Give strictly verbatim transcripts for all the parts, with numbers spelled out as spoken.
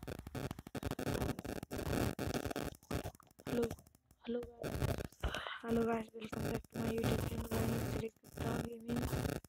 Hello hello hello guys, welcome back to my YouTube channel gaming.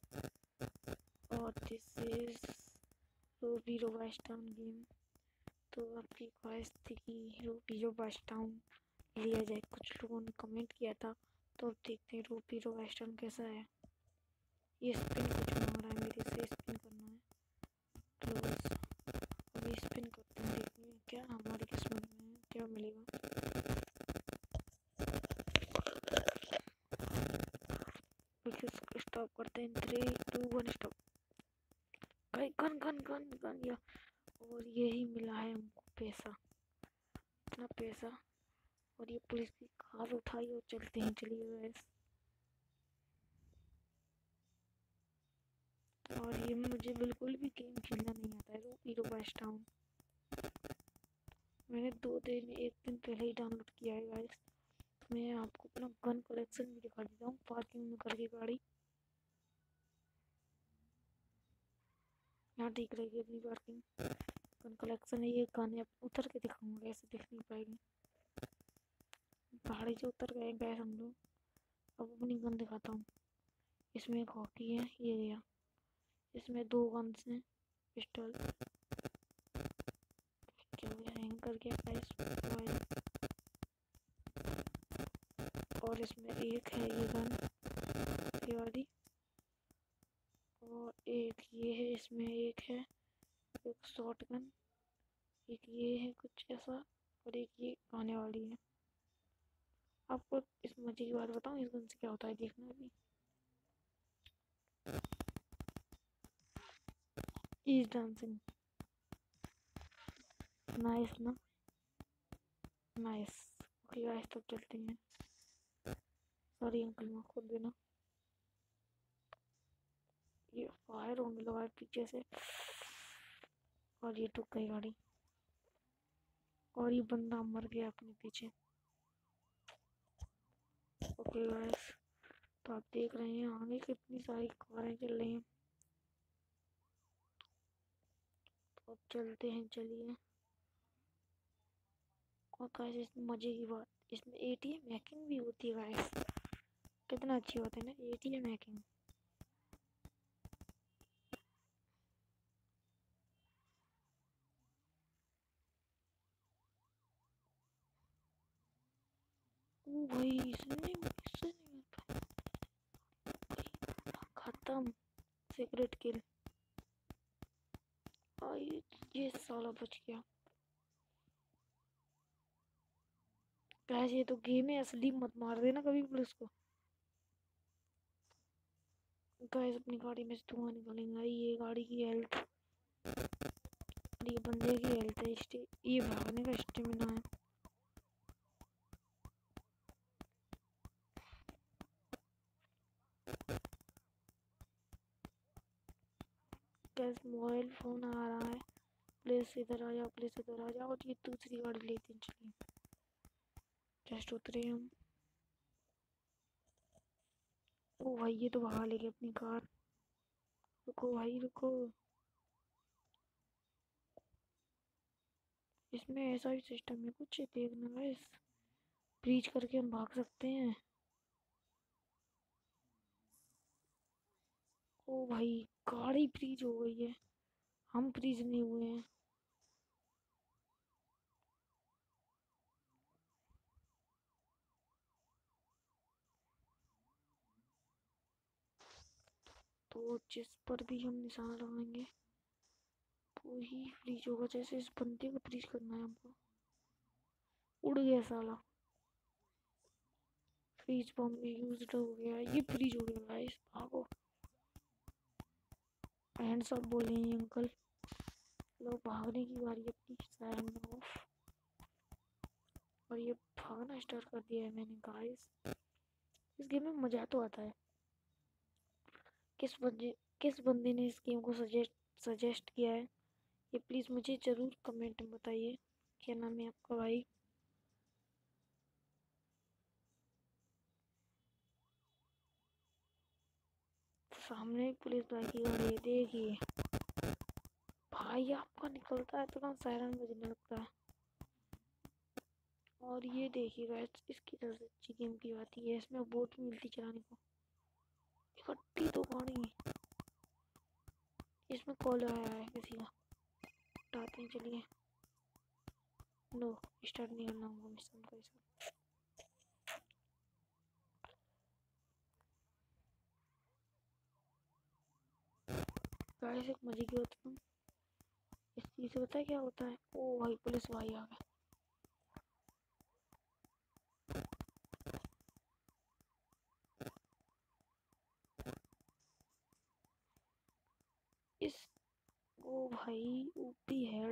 और this is ruby robust town game. तो आपकी ख्वाहिश थी कि रूबी रोबास्ट टाउन लिया जाए, कुछ लोगों ने कमेंट किया था। तो अब देखते हैं रूबी रोबास्ट टाउन कैसा है। ये स्पिन कुछ मांग रहा है, मेरे से स्पिन करना है। तो बस अभी स्पिन करते हैं, देखते हैं क्या हमारी किस्मत में क्या मिलेगा। स्टॉप करते हैं, three two one stop. Gun gun gun gun या और यही मिला है हमको पैसा, इतना पैसा। और ये पुलिस की कार उठाई और चलते हैं, चलिए गाइस। और ये मुझे बिल्कुल भी गेम खेलना नहीं आता है, रूबी रोबास्ट टाउन। मैंने दो दिन एक दिन पहले ही डाउनलोड किया है गाइस। मैं आपको अपना गन कलेक्शन भी दिखा देता हूँ, पार्किंग में करके गाड़ी। यहाँ दिख रही है अपनी पार्किंग, गन कलेक्शन है। ये गाने उतर के दिखाऊंगा, ऐसे दिख नहीं पाएगी। पहाड़ी से उतर गए गए हम लोग। अब अपनी गन दिखाता हूँ। इसमें एक हॉकी है, ये गया। इसमें दो गन्स हैं, पिस्टल। क्या हो गया, हैंग कर गया गाइस मोबाइल। और इसमें एक है ये गन, ये वाली। और एक ये है, इसमें एक है एक शॉट गन। एक ये है कुछ ऐसा, और एक ये आने वाली है। आपको इस मजे की बात बताऊं, इस गन से क्या होता है, देखना अभी। इज डांसिंग नाइस ना, नाइस। ओके गाइस, तब चलते हैं। सॉरी अंकल, मैं खोल देना। ये फायर होने लगा है पीछे से, और ये टुक गई गाड़ी। और ये बंदा मर गया अपने पीछे। ओके गाइस, तो आप देख रहे हैं आगे कितनी सारी कारें चल रही हैं। तो अब चलते हैं, चलिए। और गाइस, इसमें मजे की बात, इसमें एटीएम हैकिंग भी होती है गाइस। कितना अच्छी बात है ना, एटीएम हैकिंग। ओ भाई, इसने इससे नहीं खत्म। Secret kill. और ये, ये साला बच गया। गाइस, ये तो गेम है असली, मत मार देना कभी पुलिस को। गाइस, अपनी गाड़ी में से धुआं निकलेगा। ये गाड़ी की हेल्थ, ये बंदे की हेल्थ है, स्टे ये भागने का स्टेमिना है। गाइस, मोबाइल फोन आ रहा है। प्लीज इधर आ जाओ, प्लीज इधर आ जाओ। और ये दूसरी गाड़ी लेते हैं, चलिए। जस्ट उतरे हम। ओ भाई, ये तो भगा लेगी अपनी कार। रुको भाई, रुको। इसमें ऐसा भी सिस्टम है कुछ, देखना गाइस। ब्रीच करके हम भाग सकते हैं। ओ भाई, गाड़ी फ्रीज हो गई है, हम फ्रीज नहीं हुए हैं। तो जिस पर भी हम निशान लगाएंगे वो ही फ्रीज होगा। जैसे इस बंदे को फ्रीज करना है हमको। उड़ गया साला, फ्रीज बम यूज हो गया, ये फ्रीज हो गया गाइस, भागो। हैंड्स अप बोले हैं अंकल। लो, भागने की बारी अपनी, सायरन ऑफ। और ये भागना स्टार्ट कर दिया है मैंने गाइस। इस गेम में मजा तो आता है। किस बंदे किस बंदे ने इस गेम को सजेस्ट सजेस्ट किया है, ये प्लीज़ मुझे ज़रूर कमेंट में बताइए। क्या नाम है आपका भाई? सामने एक पुलिस भाई की गाड़ी है, देखिए। भाई आपका निकलता है तो ना सायरन बजने लगता है। और ये देखिएगा इसकी सबसे अच्छी गेम की बात ये है इसमें बोट मिलती चलाने को। इकट्ठी तो गाड़ी इसमें कॉल आया है किसी का, उठाते हैं चलिए। नो स्टार्ट नहीं करना होगा मिशन को इसका। गाइस एक मजे की बात है इस चीज से पता है क्या होता है। ओ भाई पुलिस भाई आ गया। इस ओ भाई ऊपी हेड।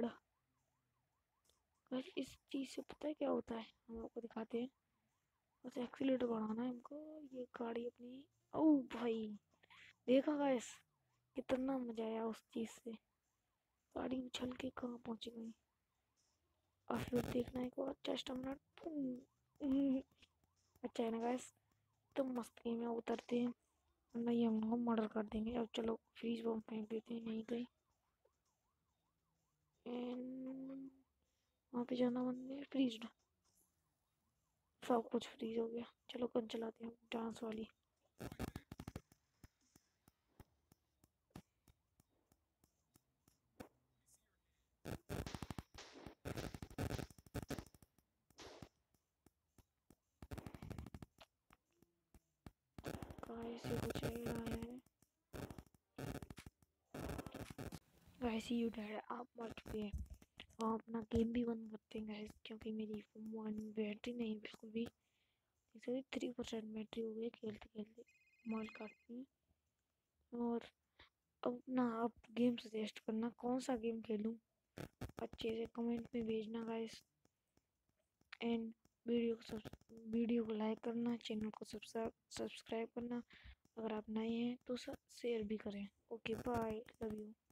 गाइस इस चीज से पता है क्या होता है हम आपको दिखाते हैं। बस एक्सीलेटर बढ़ाना है हमको। ये गाड़ी अपनी ओ भाई देखा गाइस कितना मजा आया उस चीज से। गाड़ी उछल के कहाँ पहुंच गई। और फिर देखना एक और जस्ट मिनट। अच्छा है ना गाइस तो मस्त गेम है उतरते हैं वरना ये हम लोग मर्डर कर देंगे। अब चलो फ्रीज बम फेंक देते हैं यहीं पे। एंड वहाँ पे जाना बंद है फ्रीज सब कुछ फ्रीज हो गया। चलो गन चलाते हैं डांस वाली। गाइस ये कुछ चल रहा है। गाइस यू डेड आप मर चुके हैं। आप अपना गेम भी बंद करते हैं गाइस क्योंकि मेरी फोन में बैटरी नहीं है बिल्कुल भी। इसलिए थ्री परसेंट बैटरी हो गई खेलते खेलते मोबाइल काटती। और अब ना आप गेम सजेस्ट करना कौन सा गेम खेलूं अच्छे से कमेंट में भेजना गाइस। एंड वीडियो को सब वीडियो को लाइक करना चैनल को सब्सक्राइब सब्सक्राइब करना। अगर आप नए हैं तो शेयर भी करें। Okay bye love you.